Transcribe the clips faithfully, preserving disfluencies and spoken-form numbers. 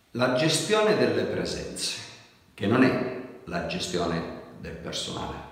La gestione delle presenze, che non è la gestione del personale.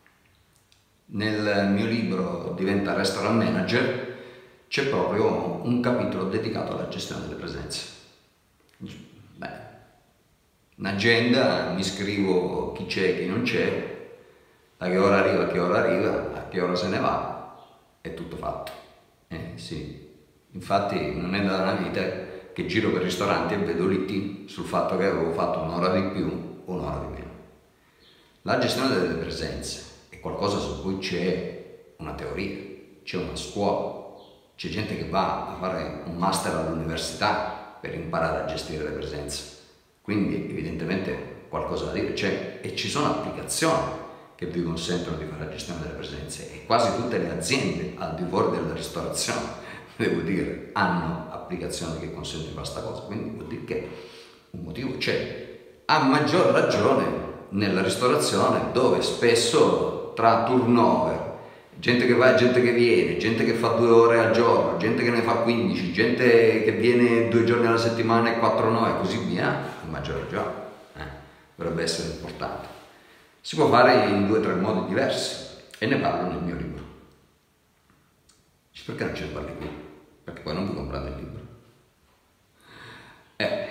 Nel mio libro Diventa Restaurant Manager c'è proprio un capitolo dedicato alla gestione delle presenze. Beh, un'agenda, mi scrivo chi c'è e chi non c'è, a che ora arriva, a che ora arriva, a che ora se ne va, è tutto fatto. Eh, sì. Infatti non è da una vita che giro per ristoranti e vedo liti sul fatto che avevo fatto un'ora di più o un'ora di meno. La gestione delle presenze è qualcosa su cui c'è una teoria, c'è una scuola, c'è gente che va a fare un master all'università per imparare a gestire le presenze, quindi evidentemente qualcosa da dire c'è e ci sono applicazioni che vi consentono di fare la gestione delle presenze e quasi tutte le aziende al di fuori della ristorazione, devo dire, hanno applicazioni che consentono di fare questa cosa, quindi vuol dire che un motivo c'è. A maggior ragione nella ristorazione, dove spesso tra turnover, gente che va e gente che viene, gente che fa due ore al giorno, gente che ne fa quindici, gente che viene due giorni alla settimana e quattro no e così via, a maggior ragione eh, dovrebbe essere importante. Si può fare in due o tre modi diversi e ne parlo nel mio libro. Perché non ce ne parli qui? Perché poi non vi comprate il libro. Eh,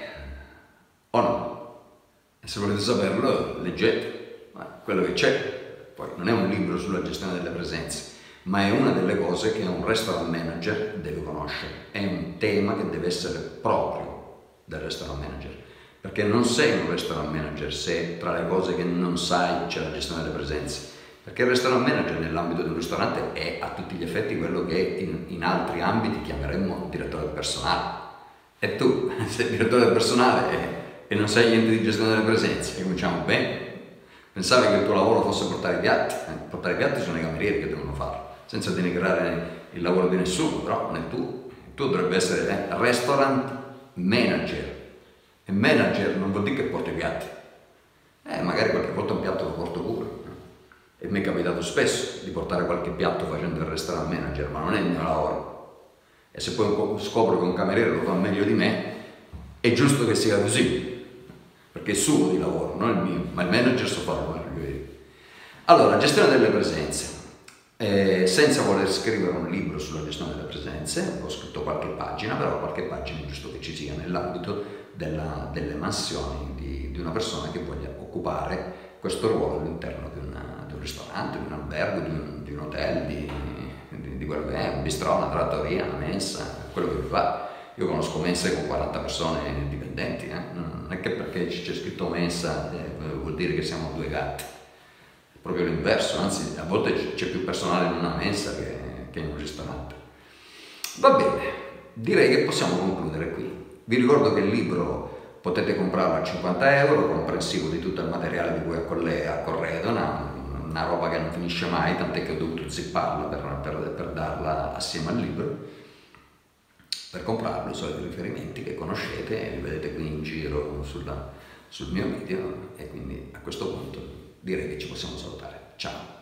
o no? E se volete saperlo, leggete. Ma quello che c'è, poi non è un libro sulla gestione delle presenze, ma è una delle cose che un restaurant manager deve conoscere. È un tema che deve essere proprio del restaurant manager. Perché non sei un restaurant manager se tra le cose che non sai c'è la gestione delle presenze. Perché il restaurant manager nell'ambito di un ristorante è a tutti gli effetti quello che in, in altri ambiti chiameremmo direttore del personale. E tu sei direttore del personale e, e non sai niente di gestione delle presenze, e cominciamo bene. Pensavi che il tuo lavoro fosse portare i piatti? Eh, portare i piatti sono i camerieri che devono farlo, senza denigrare il lavoro di nessuno, però nel tuo, il tuo dovrebbe essere eh, restaurant manager. E manager non vuol dire che porta i piatti. Eh, magari qualche volta un piatto lo porto pure. E mi è capitato spesso di portare qualche piatto facendo il restaurant manager, ma non è il mio lavoro. E se poi scopro che un cameriere lo fa meglio di me, è giusto che sia così, perché è suo di lavoro, non il mio, ma il manager so farlo meglio io. Allora, gestione delle presenze. Eh, senza voler scrivere un libro sulla gestione delle presenze, ho scritto qualche pagina, però qualche pagina è giusto che ci sia nell'ambito della, delle mansioni di, di una persona che voglia occupare questo ruolo all'interno di, di un ristorante, di un albergo, di un, di un hotel, di, di, di quello che è, un bistrò, una trattoria, una mensa, quello che vi fa. Io conosco mense con quaranta persone dipendenti, eh? Non è che perché c'è scritto mensa eh, vuol dire che siamo due gatti, è proprio l'inverso, anzi a volte c'è più personale in una mensa che, che in un ristorante. Va bene, direi che possiamo concludere qui. Vi ricordo che il libro potete comprarlo a cinquanta euro, comprensivo di tutto il materiale di cui a corredo, una, una roba che non finisce mai, tant'è che ho dovuto zipparla per, per, per darla assieme al libro. Per comprarlo, i soliti riferimenti che conoscete, li vedete qui in giro sulla, sul mio video, e quindi a questo punto direi che ci possiamo salutare. Ciao!